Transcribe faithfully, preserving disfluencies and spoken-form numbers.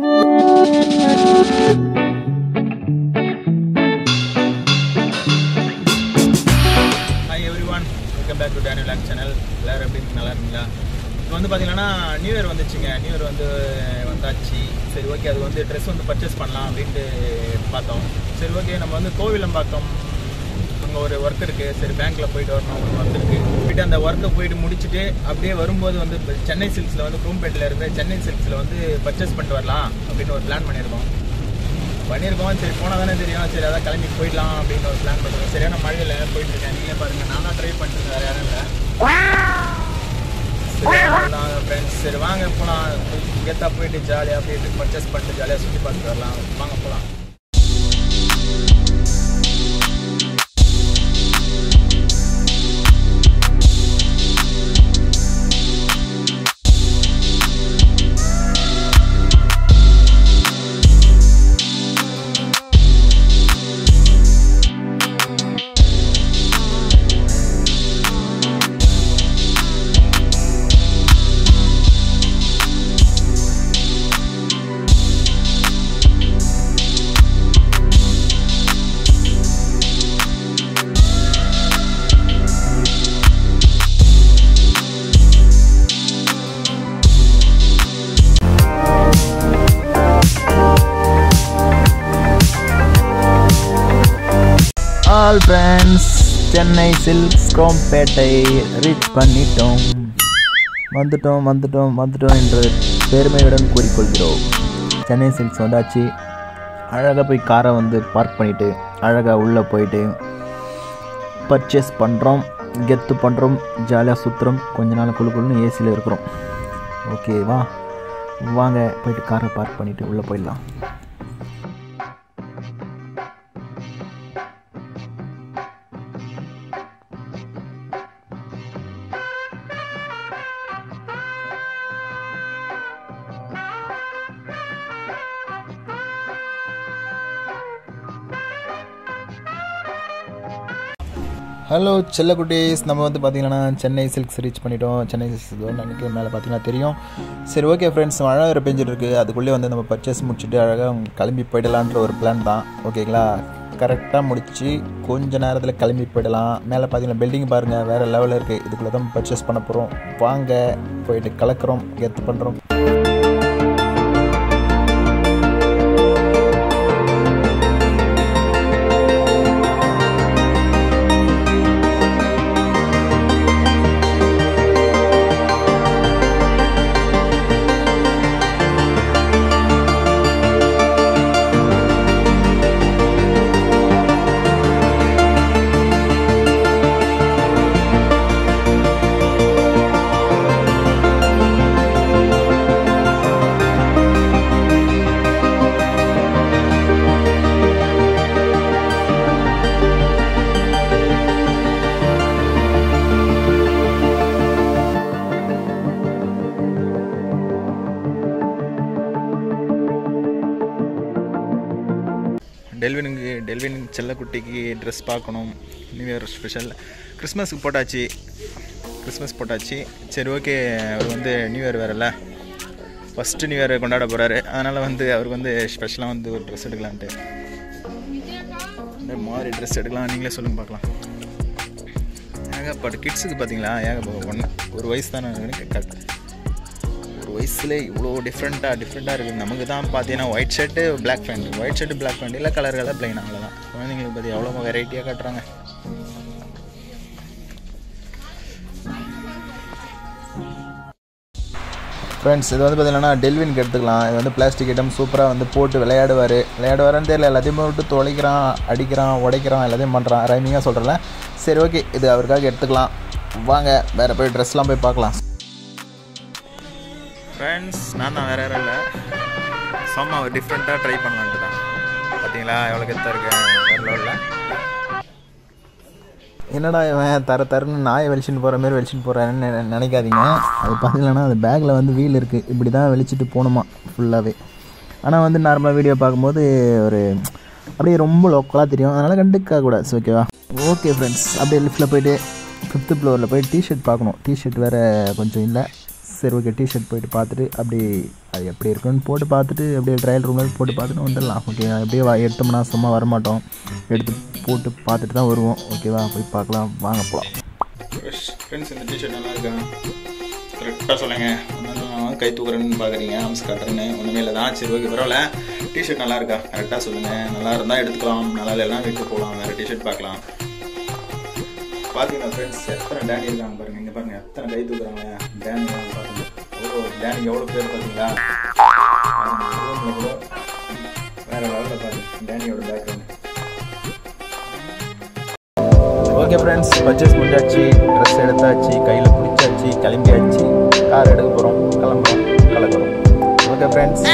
Hi everyone, welcome back to Dany vlogz channel. எல்லாரும் எப்படி இருக்கீங்க? நல்லா இருக்கீங்களா? இப்போ வந்து பார்த்தீங்கன்னா நியூ இயர் வந்துச்சுங்க. நியூ இயர் வந்து வந்தாச்சு. சரி ஓகே, அது வந்து ட்ரெஸ் வந்து பர்ச்சேஸ் பண்ணலாம் அப்படின்ட்டு பார்த்தோம். சரி ஓகே, நம்ம வந்து கோவிலம்பாக்கம் அங்கே ஒரு ஒர்க் இருக்குது. சரி பேங்க்கில் போயிட்டு வரணும், ஒரு ஒர்க் இருக்குது. போயிட்டு அந்த ஒர்க்கை போயிட்டு முடிச்சுட்டு அப்படியே வரும்போது வந்து சென்னை சில்க்ஸில் வந்து குரோம்பேட்டில் இருக்கிற சென்னை சில்க்ஸில் வந்து பர்ச்சேஸ் பண்ணிட்டு வரலாம் அப்படின்னு ஒரு பிளான் பண்ணியிருக்கோம் பண்ணியிருக்கோம் சரி போனால் தானே தெரியும். சரி அதான் கிளம்பி போயிடலாம் அப்படின்னு ஒரு பிளான் பண்ணுறோம். சரியான மழையில் போயிட்டு இருக்கேன். நீங்களே பாருங்கள், நான் தான் ட்ரை பண்ணிட்டு வேறு யாரும் இல்லை. சரி ஃப்ரெண்ட்ஸ், சரி வாங்க போகலாம். கெத்தா போயிட்டு ஜாலியாக போயிட்டு பர்ச்சேஸ் பண்ணிட்டு ஜாலியாக சுற்றி பார்த்துட்டு வரலாம். வாங்க போகலாம். All friends, Chennaisilks Chromepet reach பண்ணிட்டோம். வந்துட்டோம் வந்துட்டோம் வந்துட்டோம் என்று பெருமையுடன் கூறிக்கொள்கிறோம். சென்னை சில்க்ஸ் வந்தாச்சு. அழகாக போய் காரை வந்து பார்க் பண்ணிவிட்டு அழகாக உள்ளே போயிட்டு பர்ச்சேஸ் பண்ணுறோம், கெத்து பண்ணுறோம், ஜாலியாக சுற்றுறோம். கொஞ்ச நாள் குழு குழுன்னு ஏசியில் இருக்கிறோம். ஓகேவா, வாங்க போயிட்டு காரை பார்க் பண்ணிவிட்டு உள்ளே போயிடலாம். ஹலோ செல்லக்குட்டீஸ், நம்ம வந்து பார்த்திங்கன்னா சென்னை சில்க்ஸ் ரீச் பண்ணிட்டோம். சென்னை சில்க்ஸ் வந்து அன்றைக்கி மேலே பார்த்திங்கன்னா தெரியும். சரி ஓகே ஃப்ரெண்ட்ஸ், மழை வேறு பெஞ்சிட்டு இருக்குது. அதுக்குள்ளே வந்து நம்ம பர்ச்சேஸ் முடிச்சுட்டு அழகாக கிளம்பி போயிடலான்ற ஒரு பிளான் தான். ஓகேங்களா, கரெக்டாக முடித்து கொஞ்ச நேரத்தில் கிளம்பி போயிடலாம். மேலே பார்த்திங்கன்னா பில்டிங் பாருங்கள், வேறு லெவலில் இருக்குது. இதுக்குள்ளே தான் பர்ச்சேஸ் பண்ண போகிறோம். வாங்க போயிட்டு கலக்கிறோம், கெத்து பண்ணுறோம். டெல்வினுக்கு டெல்வின் செல்லக்குட்டிக்கு ட்ரெஸ் பார்க்கணும். New year special. கிறிஸ்மஸுக்கு போட்டாச்சு, கிறிஸ்மஸ் போட்டாச்சு. சரி ஓகே, அவர் வந்து நியூ இயர் வேறுல ஃபஸ்ட்டு நியூ இயர் கொண்டாட போகிறாரு. அதனால் வந்து அவருக்கு வந்து ஸ்பெஷலாக வந்து ஒரு ட்ரெஸ் எடுக்கலான்ட்டு இந்த மாதிரி ட்ரெஸ் எடுக்கலாம். நீங்களே சொல்லுங்க பார்க்கலாம். ஏகப்பட்ட கிட்ஸுக்கு பார்த்தீங்களா, ஏகப்பட்ட ஒன்று ஒரு வயசு தானே கரெக்ட். ஒரு வயசுல இவ்வளோ டிஃப்ரெண்ட்டாக டிஃப்ரெண்ட்டாக இருக்குது. நமக்கு தான் பார்த்தீங்கன்னா white shirt black pant, white shirt black pant, இல்லை கலர் கலர் பிளைன், அவ்வளோதான். குழந்தைங்களுக்கு பற்றி எவ்வளோ வெரைட்டியாக காட்டுறாங்க. ஃப்ரெண்ட்ஸ், இது வந்து பார்த்தீங்கன்னா டெல்வினுக்கு எடுத்துக்கலாம். இது வந்து பிளாஸ்டிக் ஐட்டம், சூப்பராக வந்து போட்டு விளையாடுவார். விளையாடுவாரான்னு தெரியல, எல்லாத்தையும் போட்டு தொலைக்கிறான், அடிக்கிறான், உடைக்கிறான், எல்லாத்தையும் பண்ணுறான். ரைமிங்காக சொல்கிறல. சரி ஓகே, இது அவருக்காக எடுத்துக்கலாம். வாங்க வேறு போய் ட்ரெஸ்லாம் போய் பார்க்கலாம். ஃப்ரெண்ட்ஸ், நான் தான் வேறு யாரும் இல்லை, சும்மா ஒரு டிஃப்ரெண்ட்டாக ட்ரை பண்ணலான்ட்டு தான். பார்த்தீங்களா எவ்வளோ கெத்தாக இருக்கேன், வேறு லெவலில். என்னடா இவன் தர தரன்னு நாயை வெளிச்சிட்டு போகிற மாதிரி வெளிச்சிட்டு போகிறான்னு நினைக்காதீங்க. அது பார்த்தீங்கன்னா அது பேக்கில் வந்து வீல் இருக்குது. இப்படி தான் வெளிச்சிட்டு போகணுமா ஃபுல்லாகவே. ஆனால் வந்து நார்மலாக வீடியோ பார்க்கும்போது ஒரு அப்படியே ரொம்ப லோக்கலாக தெரியும், அதனால் கண்டுக்க கூடாது. ஓகேவா? ஓகே ஃப்ரெண்ட்ஸ், அப்படியே லிஃப்ட்டில் போய்ட்டு ஃபிஃப்த்து ஃப்ளோரில் போய் டிஷர்ட் பார்க்கணும். டிஷர்ட் வேறு கொஞ்சம் இல்லை. சரி ஓகே டிஷர்ட் போயிட்டு பார்த்துட்டு அப்படியே அது எப்படி இருக்குன்னு போட்டு பார்த்துட்டு அப்படியே ட்ரையல் ரூமில் போட்டு பார்த்துட்டு வந்துடலாம். ஓகே எப்படியே வா எடுத்தோம்னா சும்மா வரமாட்டோம், எடுத்து போட்டு பார்த்துட்டு தான் வருவோம். ஓகேவா, போய் பார்க்கலாம், வாங்க போகலாம். ஃப்ரெண்ட்ஸ் இந்த டிஷர்ட் நல்லா இருக்கா? கரெக்டாக சொல்லுங்க. ஒன்றும் கை தூக்குறேன்னு பார்க்குறீங்க, அம்ஸ் காத்துறேன்னு ஒன்றுமே இல்லை தான். சரி ஓகே பரவாயில்ல. டிஷர்ட் நல்லா இருக்கா? கரெக்டாக சொல்லுங்கள். நல்லா இருந்தால் எடுத்துக்கலாம், நல்லா இல்லைலாம் விட்டு போகலாம், வேறு டிஷர்ட் பார்க்கலாம். பார்த்தீங்கன்னா ஃப்ரெண்ட்ஸ் எத்தனை டேனி இருக்காங்க பாருங்கள். இங்கே பாருங்கள் எத்தனை கை தூக்குறாங்க டேனி பாருங்கள். எவ்வளோ டேனி எவ்வளோ பேர் பார்த்தீங்களா? கூட வேறு லெவலில் பாருங்கள் டேனியோட பேக்ரவுண்ட். ஓகே ஃப்ரெண்ட்ஸ், பர்ச்சேஸ் முடிஞ்சாச்சு, ட்ரெஸ் எடுத்தாச்சு, கையில் பிடிச்சாச்சு, கிளம்பியாச்சு, கார் எடுக்க போகிறோம், கிளம்புறோம், கிளம்புறோம். Okay friends,